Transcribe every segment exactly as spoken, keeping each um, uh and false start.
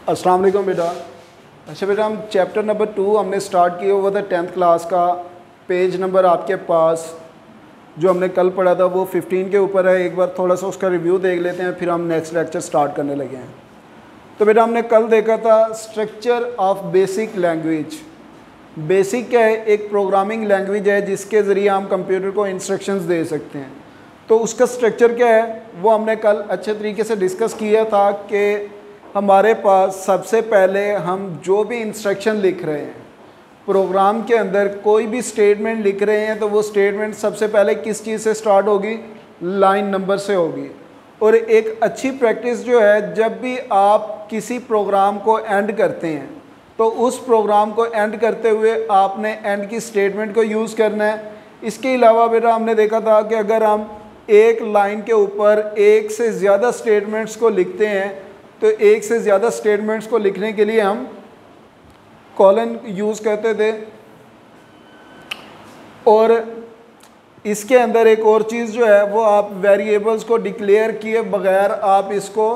अस्सलाम वालेकुम बेटा। अच्छा बेटा, हम चैप्टर नंबर टू हमने स्टार्ट किया हुआ था टेंथ क्लास का। पेज नंबर आपके पास जो हमने कल पढ़ा था वो फिफ्टीन के ऊपर है। एक बार थोड़ा सा उसका रिव्यू देख लेते हैं, फिर हम नेक्स्ट लेक्चर स्टार्ट करने लगे हैं। तो बेटा हमने कल देखा था structure of basic language. Basic क्या है? एक प्रोग्रामिंग लैंग्वेज है जिसके ज़रिए हम कंप्यूटर को इंस्ट्रक्शंस दे सकते हैं। तो उसका स्ट्रक्चर क्या है वो हमने कल अच्छे तरीके से डिस्कस किया था कि हमारे पास सबसे पहले हम जो भी इंस्ट्रक्शन लिख रहे हैं प्रोग्राम के अंदर, कोई भी स्टेटमेंट लिख रहे हैं तो वो स्टेटमेंट सबसे पहले किस चीज़ से स्टार्ट होगी? लाइन नंबर से होगी। और एक अच्छी प्रैक्टिस जो है, जब भी आप किसी प्रोग्राम को एंड करते हैं तो उस प्रोग्राम को एंड करते हुए आपने एंड की स्टेटमेंट को यूज़ करना है। इसके अलावा बेटा हमने देखा था कि अगर हम एक लाइन के ऊपर एक से ज़्यादा स्टेटमेंट्स को लिखते हैं तो एक से ज़्यादा स्टेटमेंट्स को लिखने के लिए हम कॉलन यूज़ करते थे। और इसके अंदर एक और चीज़ जो है वो आप वेरिएबल्स को डिक्लेयर किए बगैर आप इसको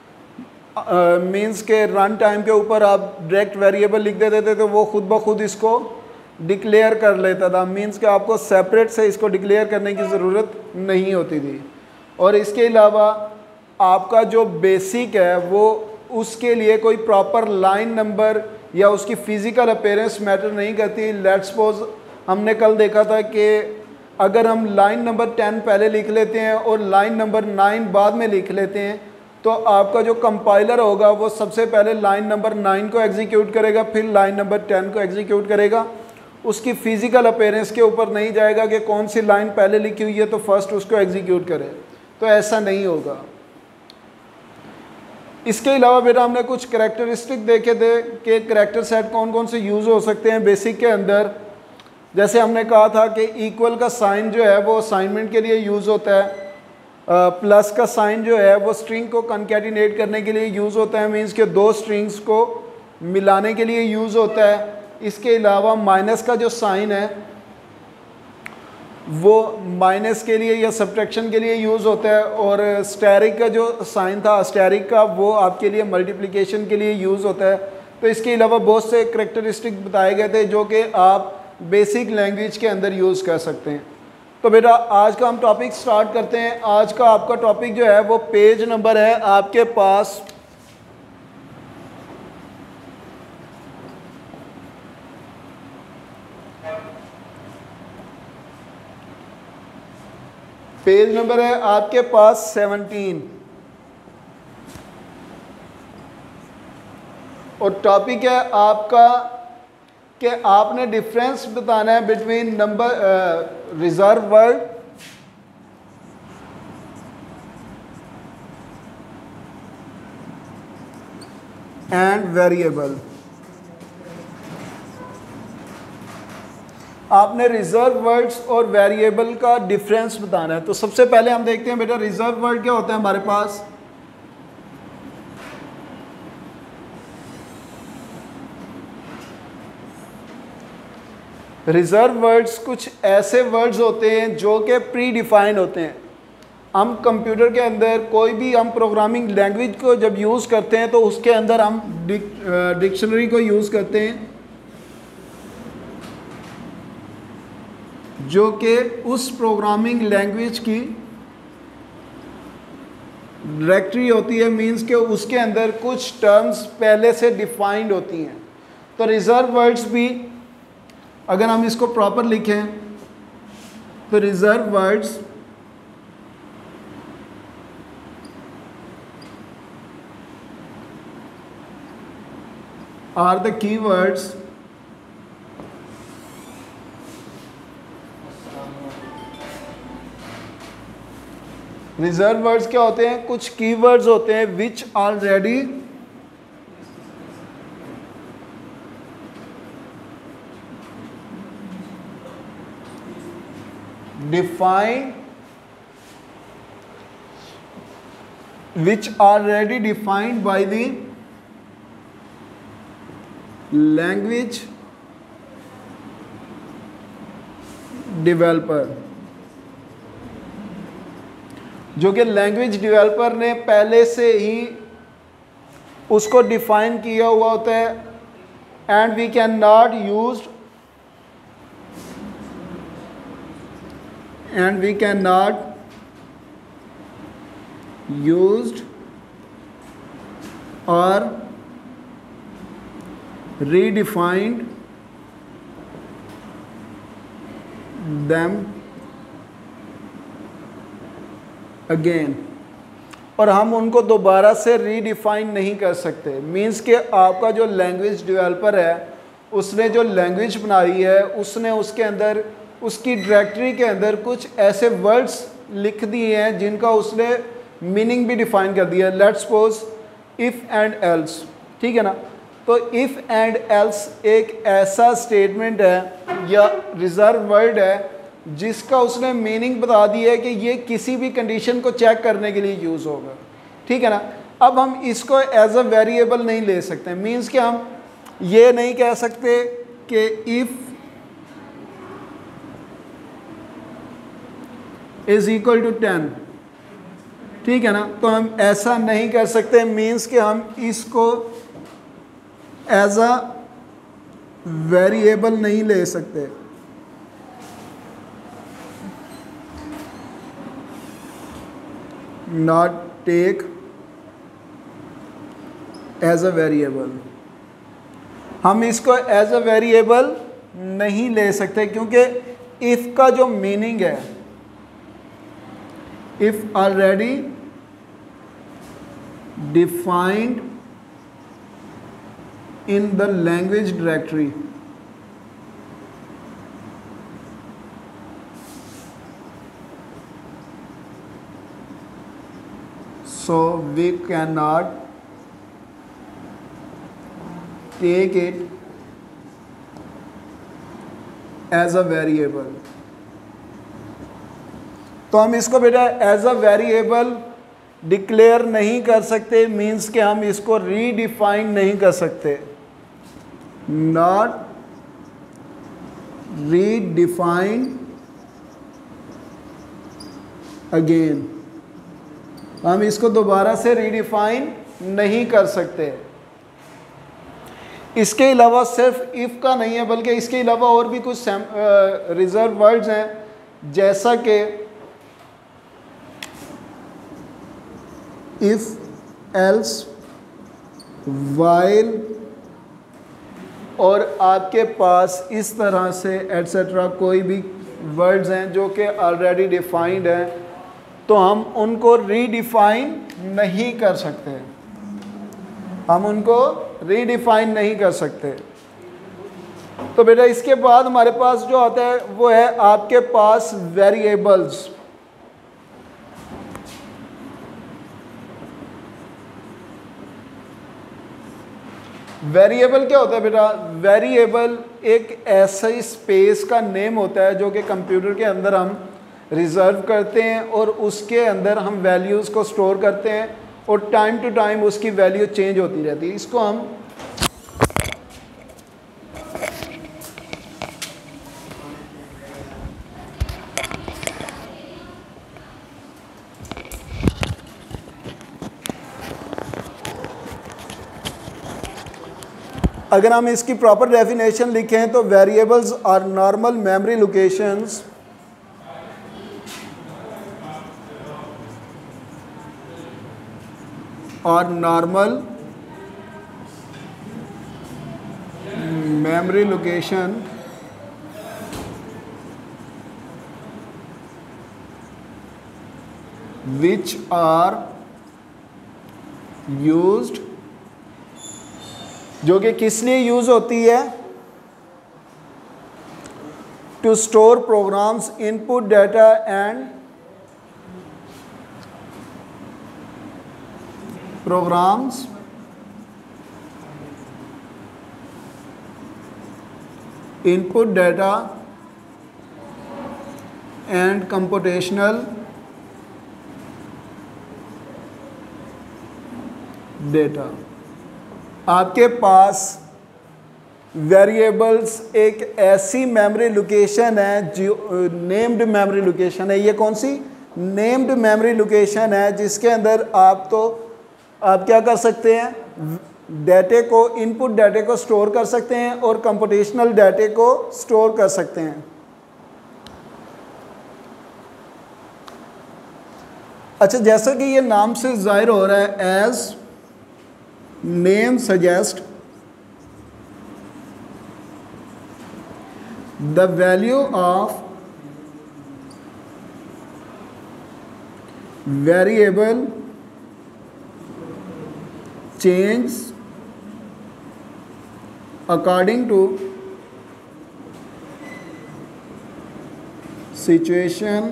मींस के रन टाइम के ऊपर आप डायरेक्ट वेरिएबल लिख देते थे तो वो खुद ब खुद इसको डिक्लेयर कर लेता था। मींस के आपको सेपरेट से इसको डिक्लेयर करने की ज़रूरत नहीं होती थी। और इसके अलावा आपका जो बेसिक है वो उसके लिए कोई प्रॉपर लाइन नंबर या उसकी फ़िज़िकल अपीयरेंस मैटर नहीं करती। लेट्स सपोज हमने कल देखा था कि अगर हम लाइन नंबर टेन पहले लिख लेते हैं और लाइन नंबर नाइन बाद में लिख लेते हैं तो आपका जो कंपाइलर होगा वो सबसे पहले लाइन नंबर नाइन को एग्जीक्यूट करेगा, फिर लाइन नंबर टेन को एग्जीक्यूट करेगा। उसकी फ़िज़िकल अपीयरेंस के ऊपर नहीं जाएगा कि कौन सी लाइन पहले लिखी हुई है तो फर्स्ट उसको एग्जीक्यूट करे, तो ऐसा नहीं होगा। इसके अलावा बेटा हमने कुछ करैक्टरिस्टिक देखे थे कि करैक्टर सेट कौन कौन से यूज़ हो सकते हैं बेसिक के अंदर। जैसे हमने कहा था कि इक्वल का साइन जो है वो असाइनमेंट के लिए यूज़ होता है। प्लस का साइन जो है वो स्ट्रिंग को कनकैटिनेट करने के लिए यूज़ होता है, मीन्स के दो स्ट्रिंग्स को मिलाने के लिए यूज़ होता है। इसके अलावा माइनस का जो साइन है वो माइनस के लिए या सब्ट्रैक्शन के लिए यूज़ होता है। और स्टेरिक का जो साइन था स्टेरिक का, वो आपके लिए मल्टीप्लिकेशन के लिए यूज़ होता है। तो इसके अलावा बहुत से करैक्टरिस्टिक बताए गए थे जो कि आप बेसिक लैंग्वेज के अंदर यूज़ कर सकते हैं। तो बेटा आज का हम टॉपिक स्टार्ट करते हैं। आज का आपका टॉपिक जो है वो पेज नंबर है आपके पास पेज नंबर है आपके पास सेवनटीन और टॉपिक है आपका कि आपने डिफरेंस बताना है between number reserve word and variable. आपने रिजर्व वर्ड्स और वेरिएबल का डिफरेंस बताना है। तो सबसे पहले हम देखते हैं बेटा रिजर्व वर्ड क्या होता है हमारे पास। रिजर्व वर्ड्स कुछ ऐसे वर्ड्स होते हैं जो कि प्री डिफाइंड होते हैं। हम कंप्यूटर के अंदर कोई भी हम प्रोग्रामिंग लैंग्वेज को जब यूज़ करते हैं तो उसके अंदर हम डिक, डिक्शनरी को यूज़ करते हैं जो कि उस प्रोग्रामिंग लैंग्वेज की डायरेक्टरी होती है, मींस के उसके अंदर कुछ टर्म्स पहले से डिफाइंड होती हैं। तो रिजर्व वर्ड्स भी अगर हम इसको प्रॉपर लिखें तो reserve words are the keywords reserve words क्या होते हैं? कुछ कीवर्ड्स होते हैं which already defined which are already defined by the language developer, जो कि लैंग्वेज डेवलपर ने पहले से ही उसको डिफाइन किया हुआ होता है, and we can not use and we can not used or redefined them again, और हम उनको दोबारा से रीडिफाइन नहीं कर सकते। मींस कि आपका जो लैंग्वेज डेवलपर है उसने जो लैंग्वेज बनाई है उसने उसके अंदर उसकी डायरेक्टरी के अंदर कुछ ऐसे वर्ड्स लिख दिए हैं जिनका उसने मीनिंग भी डिफाइन कर दिया। Let's suppose if and else, ठीक है ना। तो इफ़ एंड एल्स एक ऐसा स्टेटमेंट है या रिजर्व वर्ड है जिसका उसने मीनिंग बता दिया है कि ये किसी भी कंडीशन को चेक करने के लिए यूज़ होगा, ठीक है ना। अब हम इसको एज अ वेरिएबल नहीं ले सकते। मीन्स कि हम ये नहीं कह सकते कि if is equal to ten, ठीक है ना। तो हम ऐसा नहीं कर सकते। मीन्स कि हम इसको एज अ वेरिएबल नहीं ले सकते। Not take as a variable, हम इसको एज अ वेरिएबल नहीं ले सकते क्योंकि इफ़ का जो मीनिंग है, if already defined in the language directory, so we cannot take it as a variable। तो हम इसको बेटा एज अ वेरिएबल डिक्लेयर नहीं कर सकते। मीन्स कि हम इसको रीडिफाइन नहीं कर सकते। नॉट रीडिफाइन अगेन, हम इसको दोबारा से रीडिफाइन नहीं कर सकते। इसके अलावा सिर्फ इफ़ का नहीं है बल्कि इसके अलावा और भी कुछ रिजर्व वर्ड्स हैं जैसा कि इफ एल्स, वाइल, और आपके पास इस तरह से एट्सेट्रा कोई भी वर्ड्स हैं जो कि ऑलरेडी डिफाइंड हैं, तो हम उनको रीडिफाइन नहीं कर सकते। हम उनको रीडिफाइन नहीं कर सकते। तो बेटा इसके बाद हमारे पास जो आता है वो है आपके पास वेरिएबल्स। वेरिएबल क्या होता है बेटा? वेरिएबल एक ऐसा ही स्पेस का नेम होता है जो कि कंप्यूटर के अंदर हम रिजर्व करते हैं और उसके अंदर हम वैल्यूज़ को स्टोर करते हैं और टाइम टू टाइम उसकी वैल्यू चेंज होती रहती है। इसको हम अगर हम इसकी प्रॉपर डेफिनेशन लिखें तो variables are normal memory locations और normal memory location which are used, जो कि किस लिए यूज होती है? To store programs input data and programs input data and computational data. आपके पास वेरिएबल्स एक ऐसी मेमोरी लोकेशन है जो नेम्ड मेमोरी लोकेशन है। ये कौन सी? नेम्ड मेमोरी लोकेशन है जिसके अंदर आप तो आप क्या कर सकते हैं, डाटे को, इनपुट डाटे को स्टोर कर सकते हैं और कंप्यूटेशनल डाटे को स्टोर कर सकते हैं। अच्छा, जैसा कि ये नाम से जाहिर हो रहा है, as name suggest the value of variable change according to situation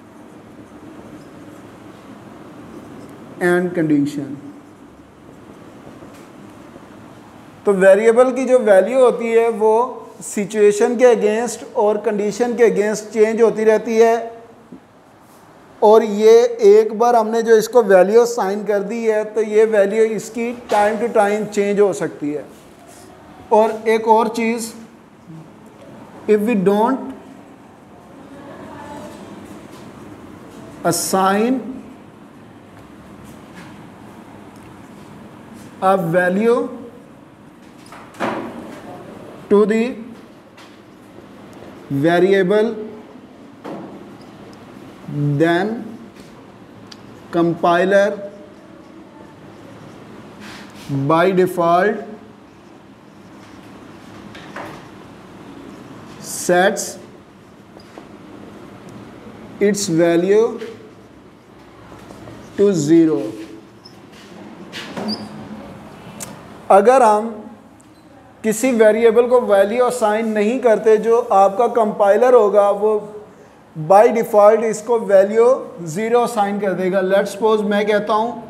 and condition. तो वेरिएबल की जो वैल्यू होती है वो सिचुएशन के अगेंस्ट और कंडीशन के अगेंस्ट चेंज होती रहती है, और ये एक बार हमने जो इसको वैल्यू असाइन कर दी है तो ये वैल्यू इसकी टाइम टू टाइम चेंज हो सकती है। और एक और चीज़, if we don't assign a value to the variable, then compiler by default sets its value to zero। अगर हम किसी वेरिएबल को वैल्यू असाइन नहीं करते, जो आपका कंपाइलर होगा वो बाय डिफ़ॉल्ट इसको वैल्यू ज़ीरो असाइन कर देगा। लेट्स सपोज मैं कहता हूँ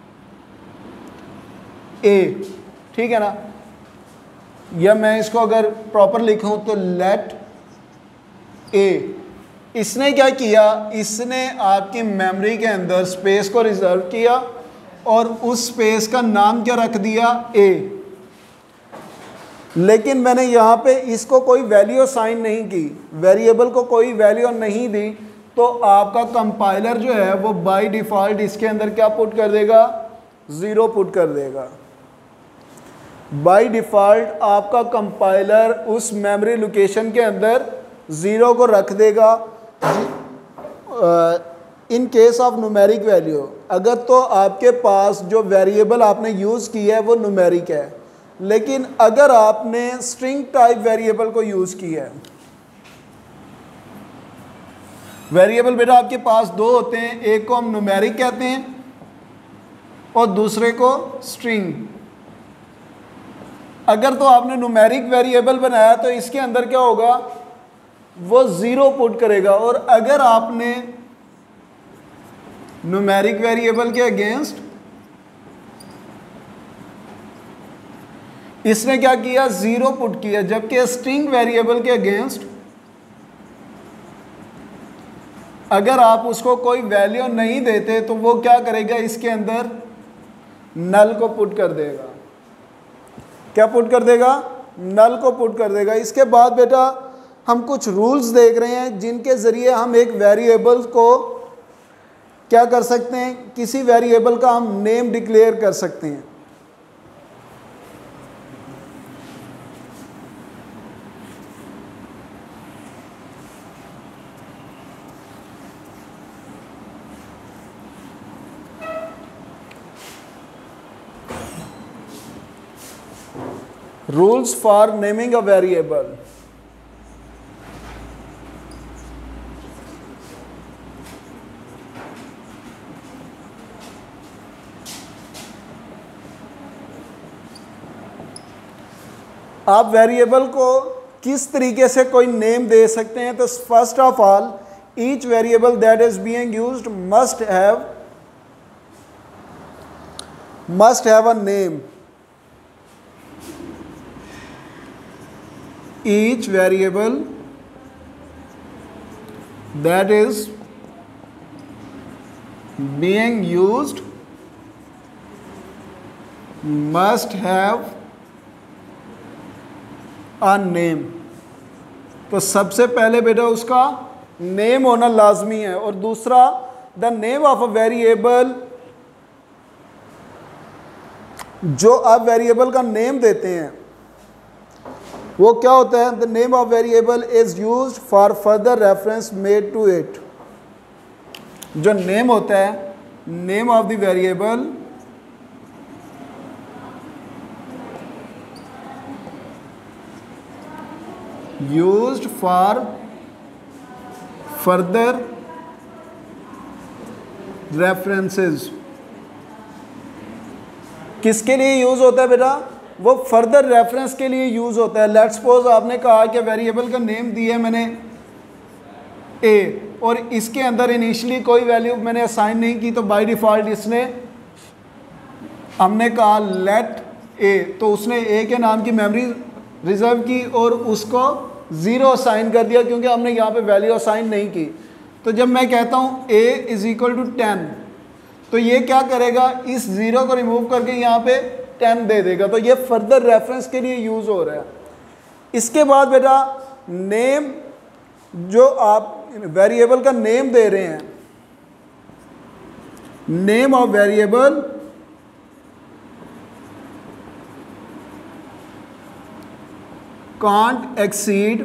ए, ठीक है ना, या मैं इसको अगर प्रॉपर लिखूँ तो लेट ए। इसने क्या किया, इसने आपकी मेमोरी के अंदर स्पेस को रिजर्व किया और उस स्पेस का नाम क्या रख दिया, ए। लेकिन मैंने यहाँ पे इसको कोई वैल्यू असाइन नहीं की, वेरिएबल को कोई वैल्यू नहीं दी, तो आपका कंपाइलर जो है वो बाय डिफ़ॉल्ट इसके अंदर क्या पुट कर देगा, ज़ीरो पुट कर देगा। बाय डिफ़ॉल्ट आपका कंपाइलर उस मेमोरी लोकेशन के अंदर ज़ीरो को रख देगा। In case of numeric value, अगर तो आपके पास जो वेरिएबल आपने यूज़ किया है वो न्यूमेरिक है, लेकिन अगर आपने स्ट्रिंग टाइप वेरिएबल को यूज़ किया है, वेरिएबल बेटा आपके पास दो होते हैं, एक को हम न्यूमेरिक कहते हैं और दूसरे को स्ट्रिंग। अगर तो आपने न्यूमेरिक वेरिएबल बनाया तो इसके अंदर क्या होगा, वो ज़ीरो पुट करेगा, और अगर आपने न्यूमेरिक वेरिएबल के अगेंस्ट इसने क्या किया, ज़ीरो पुट किया, जबकि स्ट्रिंग वेरिएबल के अगेंस्ट अगर आप उसको कोई वैल्यू नहीं देते तो वो क्या करेगा, इसके अंदर नल को पुट कर देगा। क्या पुट कर देगा, नल को पुट कर देगा। इसके बाद बेटा हम कुछ रूल्स देख रहे हैं जिनके ज़रिए हम एक वेरिएबल को क्या कर सकते हैं, किसी वेरिएबल का हम नेम डिक्लेयर कर सकते हैं। Rules for naming a variable। आप वेरिएबल को किस तरीके से कोई नेम दे सकते हैं, तो first of all each variable that is being used must have must have a name. each variable that is being used must have a name। तो सबसे पहले बेटा उसका नेम होना लाजमी है, और दूसरा the name of a variable जो आप वेरिएबल का नेम देते हैं वो क्या होता है? The name of variable is used for further reference made to it. जो नेम होता है, name of the variable used for further references. किसके लिए यूज होता है बेटा? वो फर्दर रेफरेंस के लिए यूज होता है। लेट्स सपोज आपने कहा कि वेरिएबल का नेम दिया है मैंने ए, और इसके अंदर इनिशियली कोई वैल्यू मैंने असाइन नहीं की, तो बाय डिफ़ॉल्ट इसने, हमने कहा लेट ए, तो उसने ए के नाम की मेमोरी रिजर्व की और उसको ज़ीरो असाइन कर दिया क्योंकि हमने यहाँ पे वैल्यू असाइन नहीं की। तो जब मैं कहता हूँ a is equal to ten, तो ये क्या करेगा? इस ज़ीरो को रिमूव करके यहाँ पे टेन दे देगा। तो ये फर्दर रेफरेंस के लिए यूज़ हो रहा है। इसके बाद बेटा नेम, जो आप वेरिएबल का नेम दे रहे हैं, name of variable can't exceed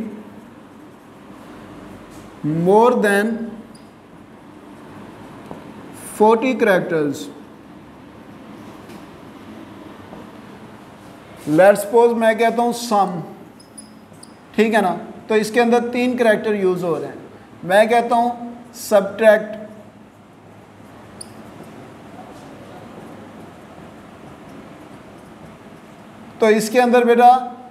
more than forty characters। Let's suppose मैं कहता हूं सम, ठीक है ना, तो इसके अंदर तीन करैक्टर यूज हो रहे हैं। मैं कहता हूं सबट्रैक्ट, तो इसके अंदर बेटा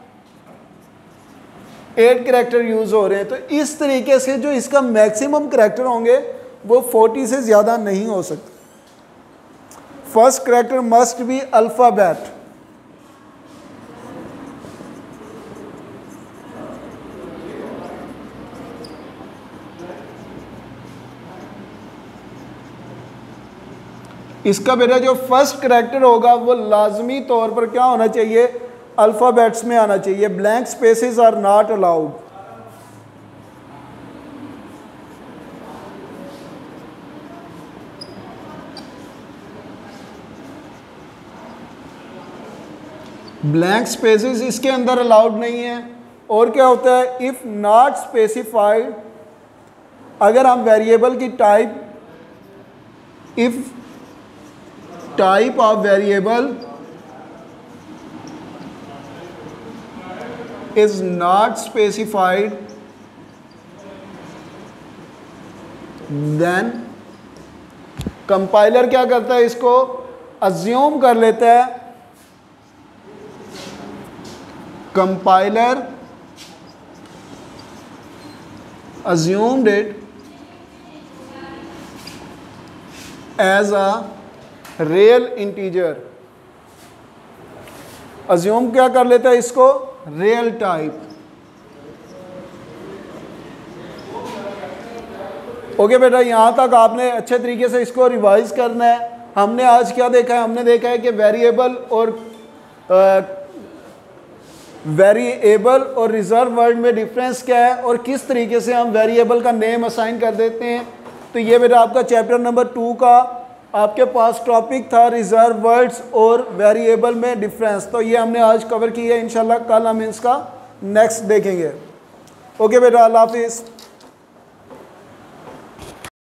एट करैक्टर यूज हो रहे हैं। तो इस तरीके से जो इसका मैक्सिमम करैक्टर होंगे वो फोर्टी से ज़्यादा नहीं हो सकते। First character must be alphabet. इसका बेटा जो फर्स्ट करैक्टर होगा वो लाजमी तौर पर क्या होना चाहिए? अल्फ़ाबेट्स में आना चाहिए। Blank spaces are not allowed. Blank spaces इसके अंदर अलाउड नहीं है। और क्या होता है? इफ़ नॉट स्पेसिफाइड, अगर हम वेरिएबल की type, if type of variable is not specified, then compiler क्या करता है? इसको अज्यूम कर लेता है। Compiler assumed it as a real integer। Assume क्या कर लेता है इसको? Real type. ओके बेटा, यहाँ तक आपने अच्छे तरीके से इसको रिवाइज करना है। हमने आज क्या देखा है? हमने देखा है कि वेरिएबल और वेरिएबल और रिजर्व वर्ड में डिफरेंस क्या है और किस तरीके से हम वेरिएबल का नेम असाइन कर देते हैं। तो ये बेटा आपका चैप्टर नंबर टू का आपके पास टॉपिक था, रिजर्व वर्ड्स और वेरिएबल में डिफरेंस। तो ये हमने आज कवर किया है। इंशाल्लाह कल हम इसका नेक्स्ट देखेंगे। ओके बेटा, अल्लाह हाफिज़।